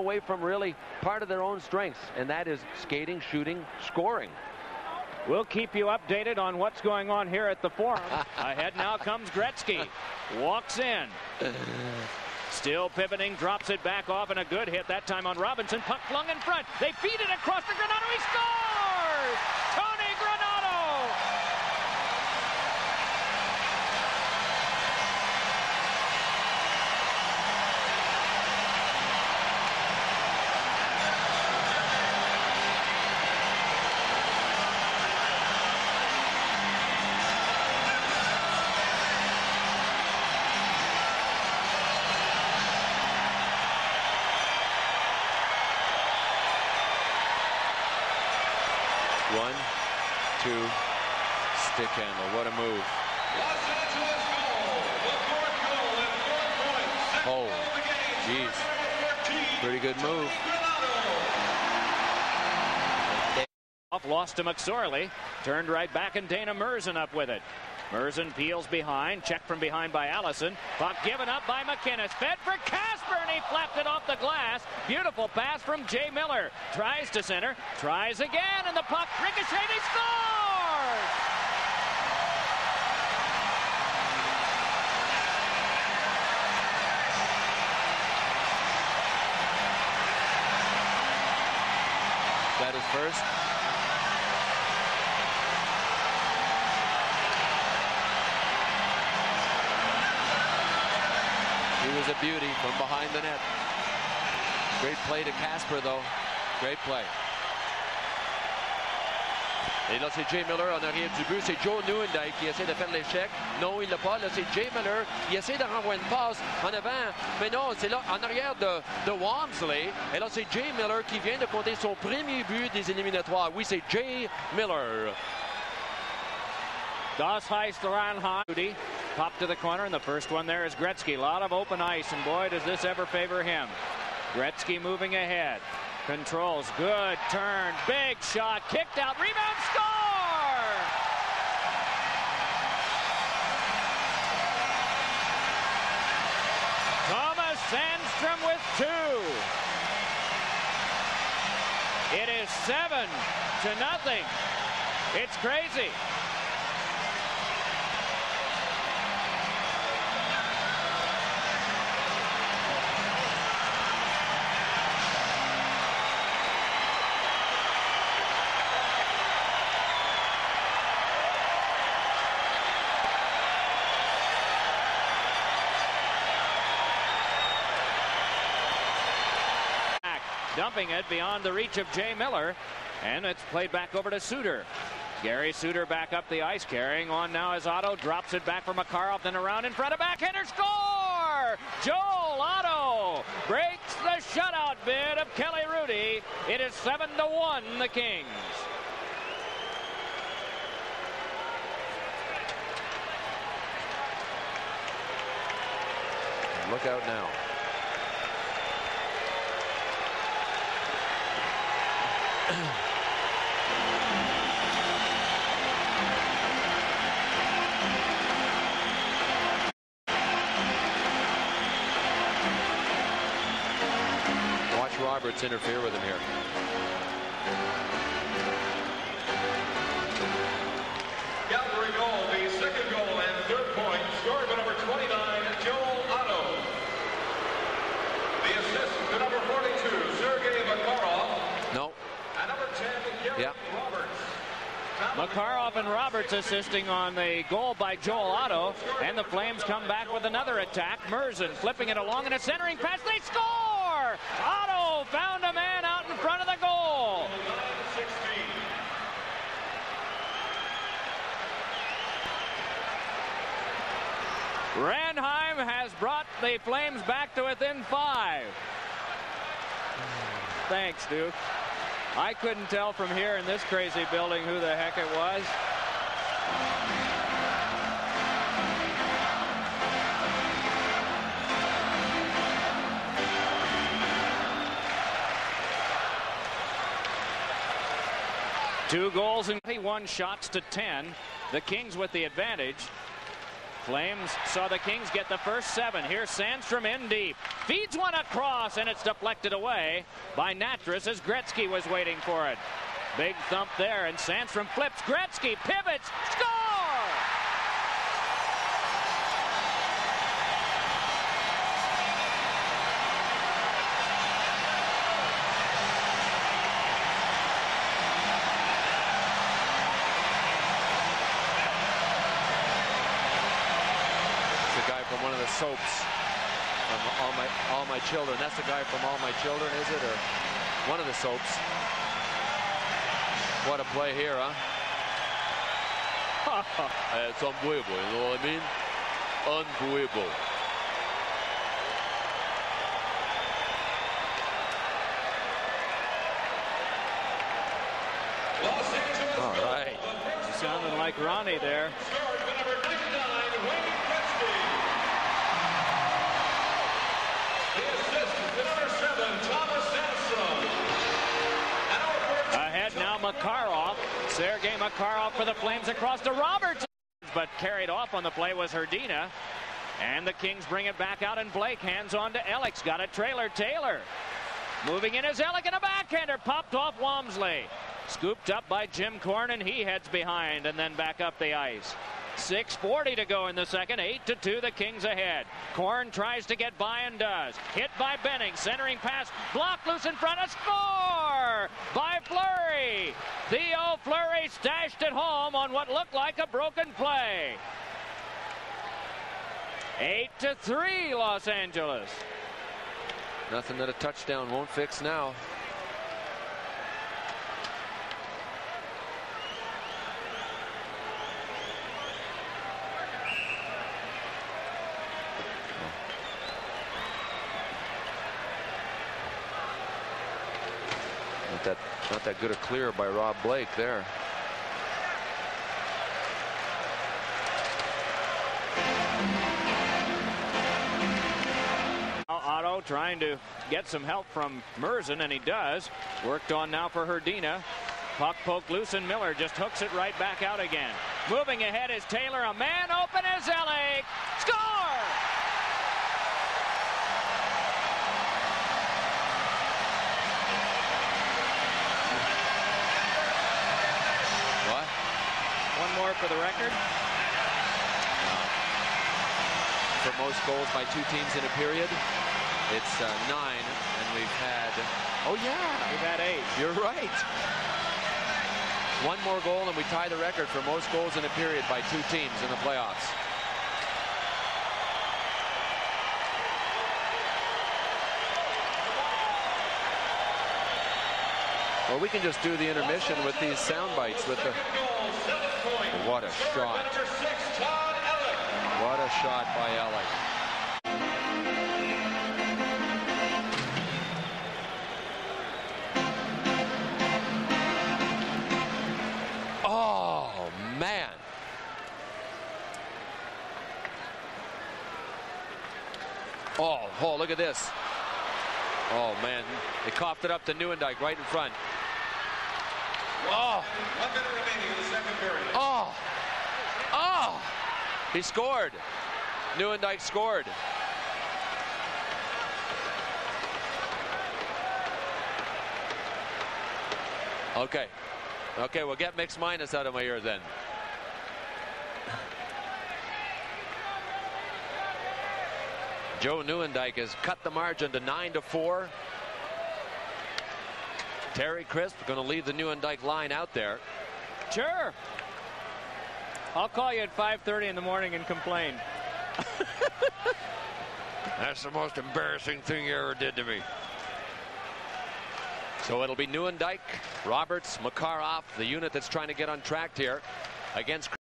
away from really part of their own strengths, and that is skating, shooting, scoring. We'll keep you updated on what's going on here at the Forum. Ahead now comes Gretzky. Walks in. Still pivoting, drops it back off, and a good hit that time on Robinson. Puck flung in front. They feed it across to Granato. He scores! Tony Granato! One, two, stick handle. What a move. Los Angeles goal. The fourth goal and 4 points. Oh, geez. Pretty good move. Off, lost to McSorley. Turned right back, and Dana Merzen up with it. Merzen peels behind. Checked from behind by Allison. Puck given up by McInnes. Fed for Casper, and he flapped it off the glass. Beautiful pass from Jay Miller. Tries to center. Tries again, and the puck ricocheted. He scores! That is first. He was a beauty from behind the net. Great play to Casper, though. Great play. Et là, c'est Jay Miller en arrière du but. C'est Joe Nouwendyk qui essaie de faire l'échec. Non, il l'a pas. Là, c'est Jay Miller. Il essaie de renvoyer une passe en avant. Mais non, c'est là, en arrière de Walmsley. Et là, c'est Jay Miller qui vient de compter son premier but des éliminatoires. Oui, c'est Jay Miller. Das heißt Ranhan. Pop to the corner, and the first one there is Gretzky. A lot of open ice, and boy, does this ever favor him. Gretzky moving ahead. Controls. Good turn. Big shot. Kicked out. Rebound. Score! Thomas Sandstrom with 2. It is 7-0. It's crazy. Dumping it beyond the reach of Jay Miller, and it's played back over to Suter. Gary Suter back up the ice, carrying on now as Otto drops it back for Makarov, then around in front of backhander. Score! Joel Otto breaks the shutout bid of Kelly Rudy. It is 7-1 the Kings. Look out now. Watch Roberts interfere with him here. Calgary goal, the second goal and 3rd point, scored by number 29, Joel Otto. The assist to number 42, Sergei Makarov. No. And number 10, Gary Roberts. Makarov and Roberts assisting on the goal by Joel Otto, and the Flames come back with another attack. Merzen flipping it along in a centering pass. They score! Otto found a man out in front of the goal. Ranheim has brought the Flames back to within 5. Thanks, Duke. I couldn't tell from here in this crazy building who the heck it was. Two goals and 21 shots to 10. The Kings with the advantage. Flames saw the Kings get the first 7. Here's Sandstrom in deep. Feeds one across, and it's deflected away by Natras as Gretzky was waiting for it. Big thump there, and Sandstrom flips. Gretzky pivots. Score! From one of the soaps from All My Children. That's the guy from All My Children, is it? Or one of the soaps. What a play here, huh? It's unbelievable, you know what I mean? Unbelievable. All right. Sounding like Ronnie there. Ahead now Makarov. Sergei Makarov for the Flames across to Roberts. But carried off on the play was Hrdina. And the Kings bring it back out, and Blake hands on to Ellick's. Got a trailer. Taylor. Moving in is Ellick, and a backhander popped off Walmsley. Scooped up by Jim Korn, and he heads behind and then back up the ice. 6:40 to go in the second. 8-2 the Kings ahead. Korn tries to get by and does. Hit by Benning. Centering pass. Blocked loose in front. A score by Fleury. Theo Fleury stashed it home on what looked like a broken play. 8-3 Los Angeles. Nothing that a touchdown won't fix now. Not that good a clear by Rob Blake there. Otto trying to get some help from Merzen, and he does. Worked on now for Hrdina. Puck poked loose, and Miller just hooks it right back out again. Moving ahead is Taylor. A man open is Ellick. Score! One more for the record. For most goals by two teams in a period, it's 9, and we've had, oh yeah, we've had 8. You're right. One more goal and we tie the record for most goals in a period by two teams in the playoffs. Well, we can just do the intermission with these sound bites with the. What a shot. What a shot by Ellick. Oh, man. Oh, look at this. Oh, man. They coughed it up to Nieuwendyk right in front. Oh. 1 minute remaining in the second period. Oh. Oh. He scored. Nieuwendyk scored. Okay. Okay, we'll get mixed minus out of my ear then. Joe Nieuwendyk has cut the margin to 9-4. Terry Crisp going to leave the Nieuwendyk line out there. Sure. I'll call you at 5:30 in the morning and complain. That's the most embarrassing thing you ever did to me. So it'll be Nieuwendyk, Roberts, Makarov, the unit that's trying to get on track here against